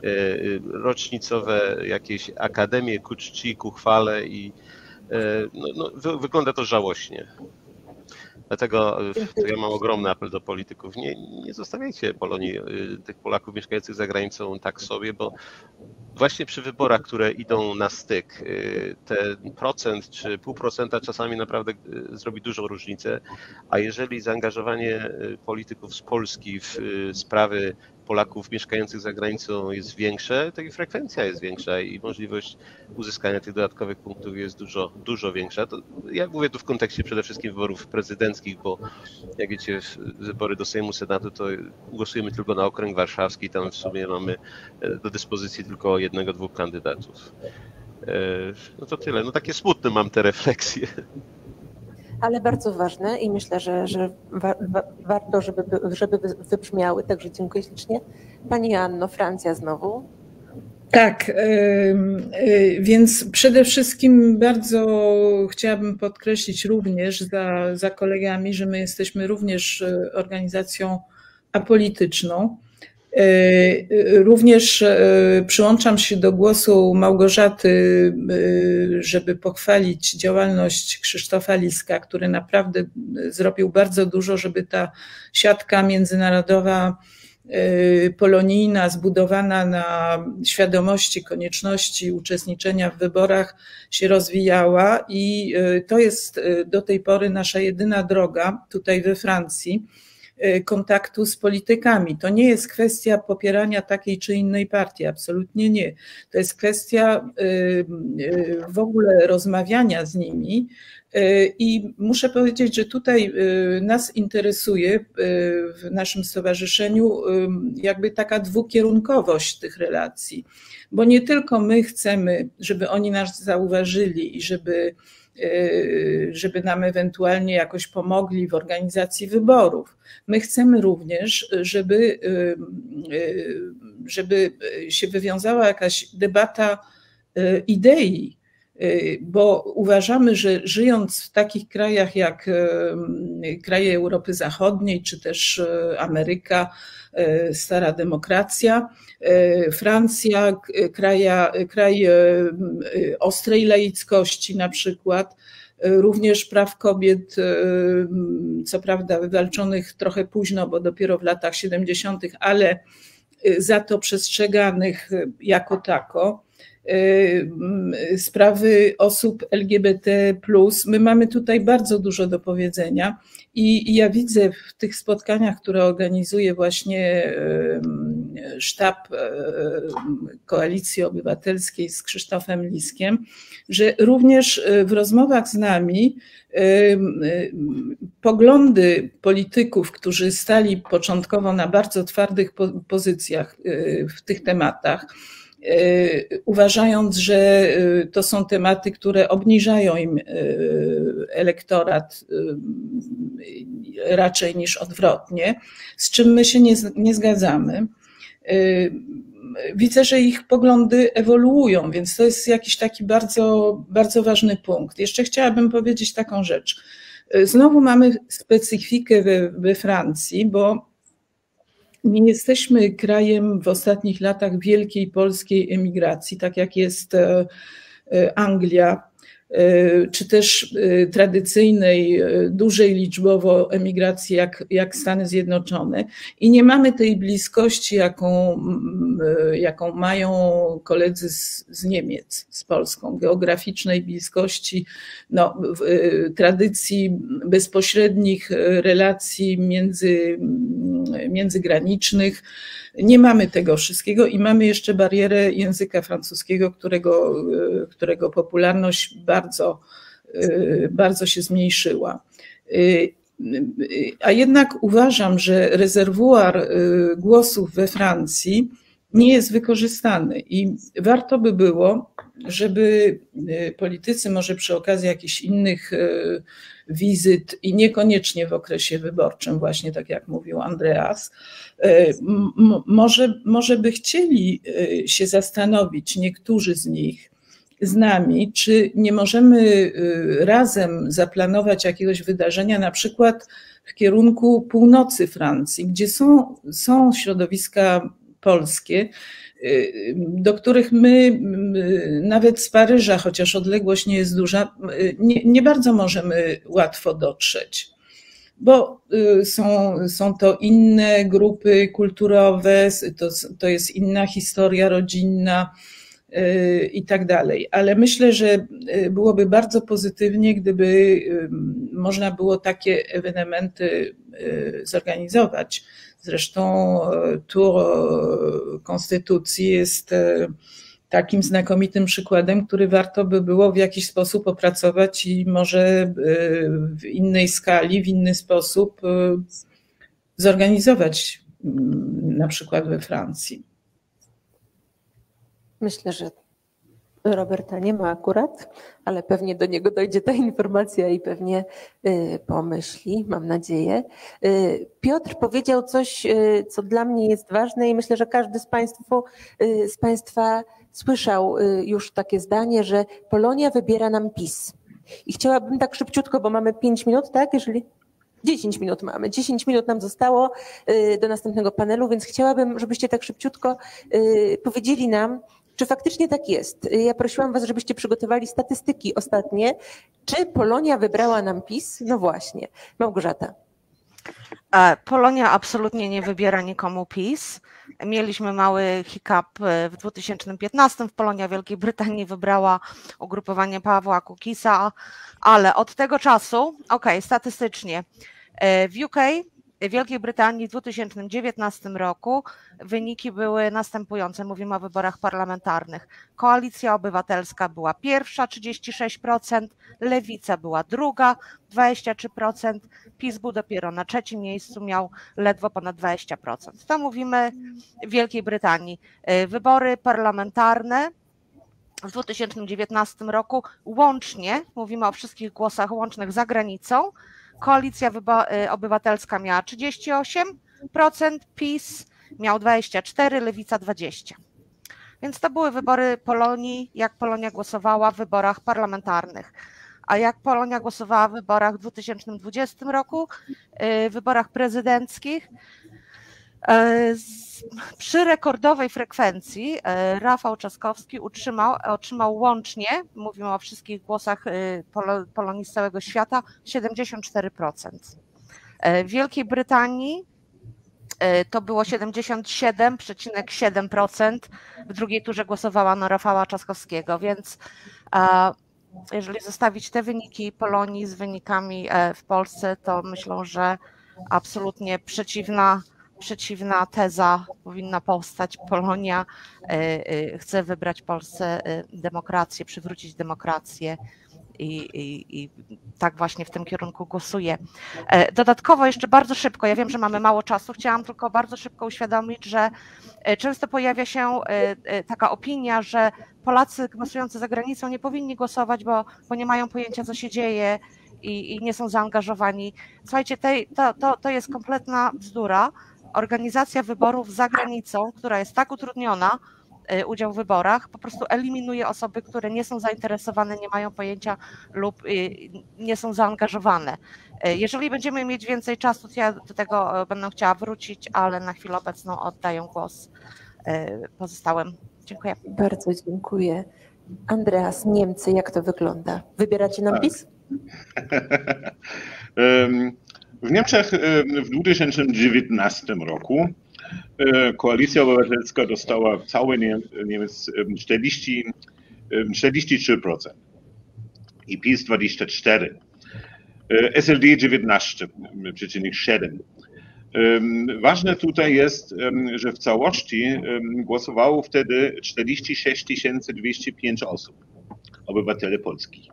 rocznicowe jakieś akademie ku czci, ku chwale i no, no, wygląda to żałośnie. Dlatego to ja mam ogromny apel do polityków. Nie, nie zostawiajcie Polonii, tych Polaków mieszkających za granicą tak sobie, bo właśnie przy wyborach, które idą na styk, ten procent czy pół procenta czasami naprawdę zrobi dużą różnicę, a jeżeli zaangażowanie polityków z Polski w sprawy Polaków mieszkających za granicą jest większe, to i frekwencja jest większa i możliwość uzyskania tych dodatkowych punktów jest dużo, dużo większa. To ja mówię tu w kontekście przede wszystkim wyborów prezydenckich, bo jak wiecie, wybory do Sejmu, Senatu to głosujemy tylko na okręg warszawski, tam w sumie mamy do dyspozycji tylko jednego, dwóch kandydatów. No to tyle. No takie smutne mam te refleksje. Ale bardzo ważne i myślę, że, że wa, wa, warto, żeby, żeby wybrzmiały, także dziękuję ślicznie. Pani Joanno, Francja znowu. Tak, więc przede wszystkim bardzo chciałabym podkreślić również za, za kolegami, że my jesteśmy również organizacją apolityczną Również przyłączam się do głosu Małgorzaty, żeby pochwalić działalność Krzysztofa Liska, który naprawdę zrobił bardzo dużo, żeby ta siatka międzynarodowa polonijna, zbudowana na świadomości konieczności uczestniczenia w wyborach, się rozwijała i to jest do tej pory nasza jedyna droga tutaj we Francji kontaktu z politykami. To nie jest kwestia popierania takiej czy innej partii, absolutnie nie. To jest kwestia w ogóle rozmawiania z nimi i muszę powiedzieć, że tutaj nas interesuje w naszym stowarzyszeniu jakby taka dwukierunkowość tych relacji, bo nie tylko my chcemy, żeby oni nas zauważyli i żeby żeby nam ewentualnie jakoś pomogli w organizacji wyborów. My chcemy również, żeby, żeby się wywiązała jakaś debata idei, bo uważamy, że żyjąc w takich krajach jak kraje Europy Zachodniej, czy też Ameryka, stara demokracja, Francja, kraja, kraj ostrej laickości na przykład, również praw kobiet, co prawda wywalczonych trochę późno, bo dopiero w latach siedemdziesiątych, ale za to przestrzeganych jako tako. Sprawy osób L G B T plus. My mamy tutaj bardzo dużo do powiedzenia i ja widzę w tych spotkaniach, które organizuje właśnie sztab Koalicji Obywatelskiej z Krzysztofem Liskiem, że również w rozmowach z nami poglądy polityków, którzy stali początkowo na bardzo twardych pozycjach w tych tematach, uważając, że to są tematy, które obniżają im elektorat raczej niż odwrotnie, z czym my się nie, nie zgadzamy. Widzę, że ich poglądy ewoluują, więc to jest jakiś taki bardzo, bardzo ważny punkt. Jeszcze chciałabym powiedzieć taką rzecz. Znowu mamy specyfikę we, we Francji, bo nie jesteśmy krajem w ostatnich latach wielkiej polskiej emigracji, tak jak jest Anglia, czy też tradycyjnej, dużej liczbowo emigracji jak, jak Stany Zjednoczone. I nie mamy tej bliskości, jaką, jaką mają koledzy z, z Niemiec, z Polską, geograficznej bliskości, no, tradycji bezpośrednich relacji między, międzygranicznych. Nie mamy tego wszystkiego i mamy jeszcze barierę języka francuskiego, którego, którego popularność bardzo, bardzo się zmniejszyła. A jednak uważam, że rezerwuar głosów we Francji nie jest wykorzystany i warto by było, żeby politycy może przy okazji jakichś innych wizyt i niekoniecznie w okresie wyborczym, właśnie tak jak mówił Andreas, może, może by chcieli się zastanowić, niektórzy z nich, z nami, czy nie możemy razem zaplanować jakiegoś wydarzenia, na przykład w kierunku północy Francji, gdzie są, są środowiska polskie, do których my nawet z Paryża, chociaż odległość nie jest duża, nie, nie bardzo możemy łatwo dotrzeć, bo są, są to inne grupy kulturowe, to, to jest inna historia rodzinna i tak dalej. Ale myślę, że byłoby bardzo pozytywnie, gdyby można było takie ewenementy zorganizować. Zresztą Tour Konstytucji jest takim znakomitym przykładem, który warto by było w jakiś sposób opracować i może w innej skali, w inny sposób zorganizować, na przykład we Francji. Myślę, że Roberta nie ma akurat, ale pewnie do niego dojdzie ta informacja i pewnie pomyśli, mam nadzieję. Piotr powiedział coś, co dla mnie jest ważne i myślę, że każdy z, państwu, z Państwa słyszał już takie zdanie, że Polonia wybiera nam PiS. I chciałabym tak szybciutko, bo mamy pięć minut, tak? Jeżeli... dziesięć minut mamy, dziesięć minut nam zostało do następnego panelu, więc chciałabym, żebyście tak szybciutko powiedzieli nam, czy faktycznie tak jest. Ja prosiłam was, żebyście przygotowali statystyki ostatnie. Czy Polonia wybrała nam PiS? No właśnie. Małgorzata. Polonia absolutnie nie wybiera nikomu PiS. Mieliśmy mały hiccup w dwa tysiące piętnastym. Polonia Wielkiej Brytanii wybrała ugrupowanie Pawła Kukisa, ale od tego czasu, ok, statystycznie w U K, w Wielkiej Brytanii w dwa tysiące dziewiętnastym roku wyniki były następujące. Mówimy o wyborach parlamentarnych. Koalicja Obywatelska była pierwsza, trzydzieści sześć procent, Lewica była druga, dwadzieścia trzy procent, PiS był dopiero na trzecim miejscu, miał ledwo ponad dwadzieścia procent. To mówimy w Wielkiej Brytanii. Wybory parlamentarne w dwa tysiące dziewiętnastym roku łącznie, mówimy o wszystkich głosach łącznych za granicą, Koalicja Obywatelska miała trzydzieści osiem procent, PiS miał dwadzieścia cztery procent, Lewica dwadzieścia procent. Więc to były wybory Polonii, jak Polonia głosowała w wyborach parlamentarnych. A jak Polonia głosowała w wyborach w dwa tysiące dwudziestym roku, w wyborach prezydenckich, przy rekordowej frekwencji Rafał Trzaskowski utrzymał, otrzymał łącznie, mówimy o wszystkich głosach Polonii z całego świata, siedemdziesiąt cztery procent. W Wielkiej Brytanii to było siedemdziesiąt siedem przecinek siedem procent, w drugiej turze głosowała na Rafała Trzaskowskiego, więc jeżeli zostawić te wyniki Polonii z wynikami w Polsce, to myślę, że absolutnie przeciwna Przeciwna teza powinna powstać. Polonia chce wybrać Polsce demokrację, przywrócić demokrację i, i, i tak właśnie w tym kierunku głosuje. Dodatkowo jeszcze bardzo szybko, ja wiem, że mamy mało czasu, chciałam tylko bardzo szybko uświadomić, że często pojawia się taka opinia, że Polacy głosujący za granicą nie powinni głosować, bo, bo nie mają pojęcia, co się dzieje i, i nie są zaangażowani. Słuchajcie, to, to, to jest kompletna bzdura. Organizacja wyborów za granicą, która jest tak utrudniona, udział w wyborach, po prostu eliminuje osoby, które nie są zainteresowane, nie mają pojęcia lub nie są zaangażowane. Jeżeli będziemy mieć więcej czasu, to ja do tego będę chciała wrócić, ale na chwilę obecną oddaję głos pozostałym. Dziękuję. Bardzo dziękuję. Andreas, Niemcy, jak to wygląda? Wybieracie nam PiS? W Niemczech w dwa tysiące dziewiętnastym roku Koalicja Obywatelska dostała w całej Niemiec czterdzieści trzy procent i PiS dwadzieścia cztery procent, S L D dziewiętnaście przecinek siedem procent. Ważne tutaj jest, że w całości głosowało wtedy czterdzieści sześć tysięcy dwieście pięć osób, obywateli polskich.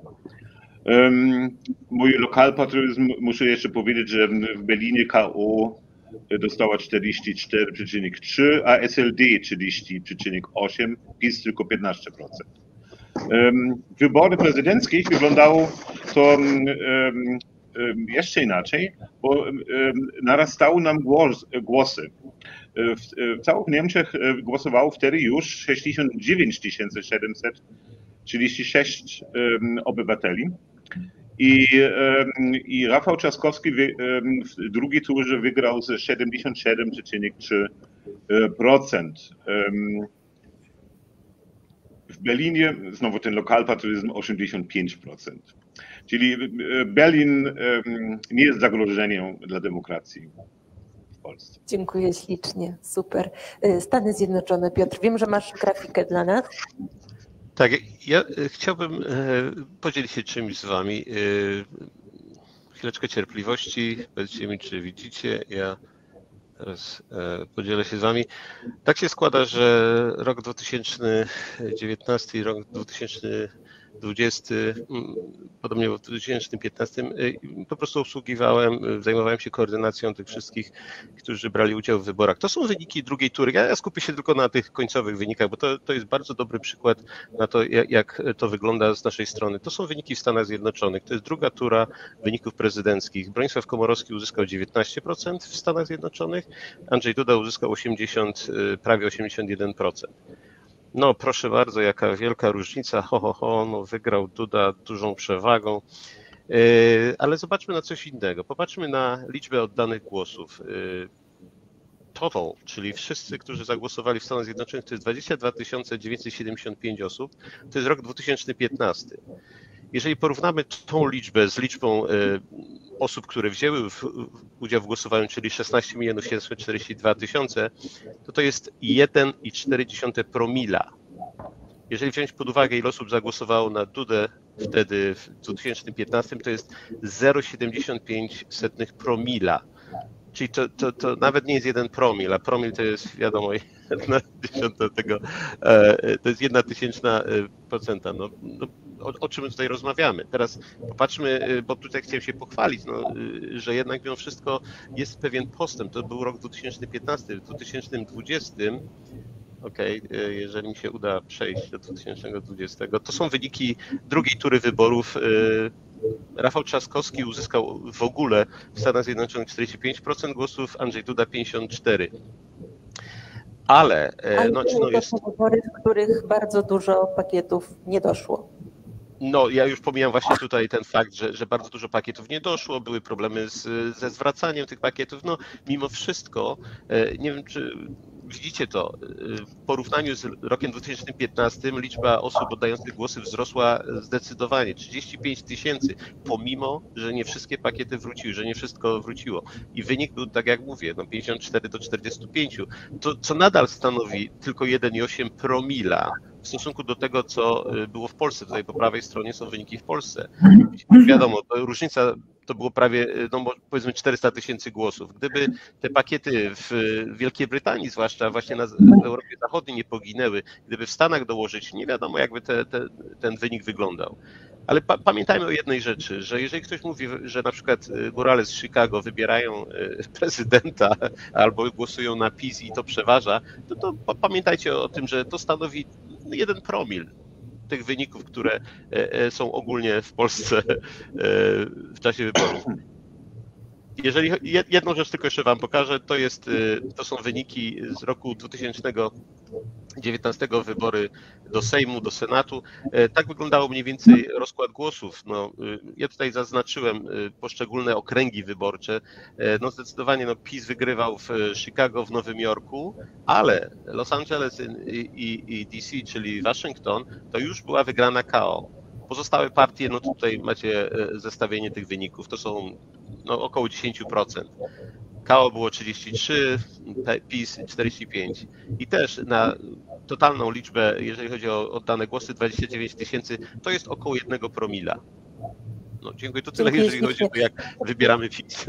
Mój lokalpatriotyzm, muszę jeszcze powiedzieć, że w Berlinie K O dostała czterdzieści cztery przecinek trzy, a S L D trzydzieści przecinek osiem, PiS tylko piętnaście procent. Wybory prezydenckie wyglądało to jeszcze inaczej, bo narastały nam głos, głosy. W całych Niemczech głosowało wtedy już sześćdziesiąt dziewięć tysięcy siedemset trzydzieści sześć obywateli. I, I Rafał Trzaskowski w drugiej turze wygrał z siedemdziesiąt siedem przecinek trzy procent. W Berlinie znowu ten lokalpatriotyzm osiemdziesiąt pięć procent. Czyli Berlin nie jest zagrożeniem dla demokracji w Polsce. Dziękuję ślicznie, super. Stany Zjednoczone, Piotr, wiem, że masz grafikę dla nas. Tak, ja chciałbym podzielić się czymś z wami. Chwileczkę cierpliwości, powiedzcie mi, czy widzicie. Ja teraz podzielę się z wami. Tak się składa, że rok dwa tysiące dziewiętnasty i rok dwa tysiące dwudziesty, podobnie w dwa tysiące piętnastym, po prostu obsługiwałem, zajmowałem się koordynacją tych wszystkich, którzy brali udział w wyborach. To są wyniki drugiej tury. Ja, ja skupię się tylko na tych końcowych wynikach, bo to, to jest bardzo dobry przykład na to, jak, jak to wygląda z naszej strony. To są wyniki w Stanach Zjednoczonych. To jest druga tura wyników prezydenckich. Bronisław Komorowski uzyskał dziewiętnaście procent w Stanach Zjednoczonych, Andrzej Duda uzyskał osiemdziesiąt, prawie osiemdziesiąt jeden procent. No proszę bardzo, jaka wielka różnica, ho, ho, ho, no wygrał Duda dużą przewagą. Ale zobaczmy na coś innego. Popatrzmy na liczbę oddanych głosów. Total, czyli wszyscy, którzy zagłosowali w Stanach Zjednoczonych, to jest dwadzieścia dwa tysiące dziewięćset siedemdziesiąt pięć osób, to jest rok dwa tysiące piętnasty. Jeżeli porównamy tą liczbę z liczbą osób, które wzięły w, udział w głosowaniu, czyli szesnaście milionów siedemset czterdzieści dwa tysiące, to to jest jeden i cztery dziesiąte promila. Jeżeli wziąć pod uwagę, ile osób zagłosowało na Dudę wtedy w dwa tysiące piętnastym, to jest zero przecinek siedemdziesiąt pięć promila. Czyli to, to, to nawet nie jest jeden promil, a promil to jest, wiadomo, jedna tysiąca tego, to jest jedna tysięczna procenta. No, no, o, o czym tutaj rozmawiamy? Teraz popatrzmy, bo tutaj chciałem się pochwalić, no, że jednak mimo wszystko jest pewien postęp. To był rok dwa tysiące piętnasty, w dwa tysiące dwudziestym, okej, okay, jeżeli mi się uda przejść do dwa tysiące dwudziestego, to są wyniki drugiej tury wyborów. Rafał Trzaskowski uzyskał w ogóle w Stanach Zjednoczonych czterdzieści pięć procent głosów, Andrzej Duda pięćdziesiąt cztery procent. Ale, Ale no, no to jest... są wybory, w których bardzo dużo pakietów nie doszło. No, ja już pomijam właśnie tutaj ten fakt, że, że bardzo dużo pakietów nie doszło, były problemy z, ze zwracaniem tych pakietów. No, mimo wszystko, nie wiem, czy widzicie to, w porównaniu z rokiem dwa tysiące piętnastym liczba osób oddających głosy wzrosła zdecydowanie, trzydzieści pięć tysięcy, pomimo, że nie wszystkie pakiety wróciły, że nie wszystko wróciło. I wynik był, tak jak mówię, no pięćdziesiąt cztery do czterdziestu pięciu, to co nadal stanowi tylko jeden przecinek osiem promila w stosunku do tego, co było w Polsce. Tutaj po prawej stronie są wyniki w Polsce. Wiadomo, to różnica to było prawie, no powiedzmy, czterysta tysięcy głosów. Gdyby te pakiety w Wielkiej Brytanii, zwłaszcza właśnie na, w Europie Zachodniej, nie poginęły, gdyby w Stanach dołożyć, nie wiadomo, jakby te, te, ten wynik wyglądał. Ale pa, pamiętajmy o jednej rzeczy, że jeżeli ktoś mówi, że na przykład górale z Chicago wybierają prezydenta albo głosują na PiS i to przeważa, to, to pamiętajcie o tym, że to stanowi jeden promil tych wyników, które są ogólnie w Polsce w czasie wyborów. Jeżeli jedną rzecz tylko jeszcze wam pokażę, to jest, to są wyniki z roku dwa tysiące dziewiętnastego, wybory do Sejmu, do Senatu. Tak wyglądało mniej więcej rozkład głosów. No, ja tutaj zaznaczyłem poszczególne okręgi wyborcze. No zdecydowanie no, PiS wygrywał w Chicago, w Nowym Jorku, ale Los Angeles i, i, i D C, czyli Waszyngton, to już była wygrana K O. Pozostałe partie, no tutaj macie zestawienie tych wyników, to są no, około dziesięć procent. K O było trzydzieści trzy, PiS czterdzieści pięć. I też na totalną liczbę, jeżeli chodzi o oddane głosy, dwadzieścia dziewięć tysięcy, to jest około jednego promila. No, dziękuję. To tyle, Dziękuję jeżeli chodzi o to, jak wybieramy PiS.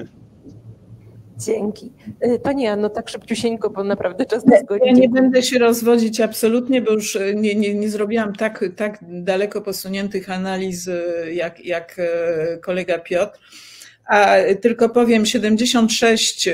Dzięki. Pani Anno, tak szybciusieńko, bo naprawdę czas nas goni. Ja nie będę się rozwodzić absolutnie, bo już nie, nie, nie zrobiłam tak, tak daleko posuniętych analiz jak, jak kolega Piotr. A tylko powiem, siedemdziesiąt sześć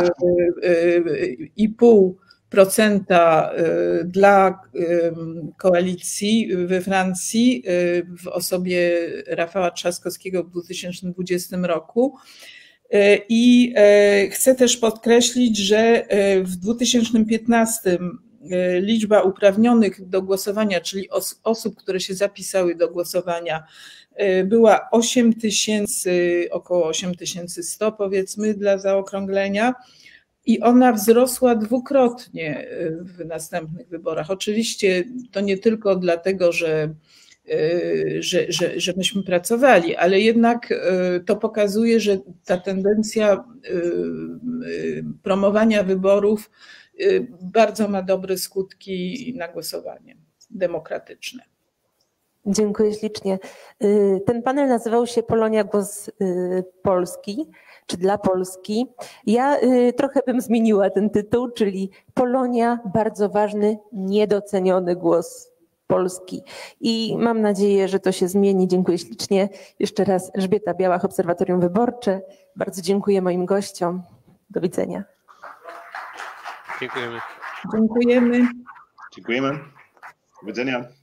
i pół procent dla koalicji we Francji w osobie Rafała Trzaskowskiego w dwa tysiące dwudziestym roku. I chcę też podkreślić, że w dwa tysiące piętnastym liczba uprawnionych do głosowania, czyli os- osób, które się zapisały do głosowania, była osiem tysięcy, około osiem tysięcy sto, powiedzmy, dla zaokrąglenia, i ona wzrosła dwukrotnie w następnych wyborach. Oczywiście to nie tylko dlatego, że, że, że, że myśmy pracowali, ale jednak to pokazuje, że ta tendencja promowania wyborów bardzo ma dobre skutki na głosowanie demokratyczne. Dziękuję ślicznie. Ten panel nazywał się Polonia Głos Polski, czy dla Polski. Ja trochę bym zmieniła ten tytuł, czyli Polonia, bardzo ważny, niedoceniony głos Polski. I mam nadzieję, że to się zmieni. Dziękuję ślicznie. Jeszcze raz Elżbieta Białach, Obserwatorium Wyborcze. Bardzo dziękuję moim gościom. Do widzenia. Dziękujemy. Dziękujemy. Dziękujemy. Do widzenia.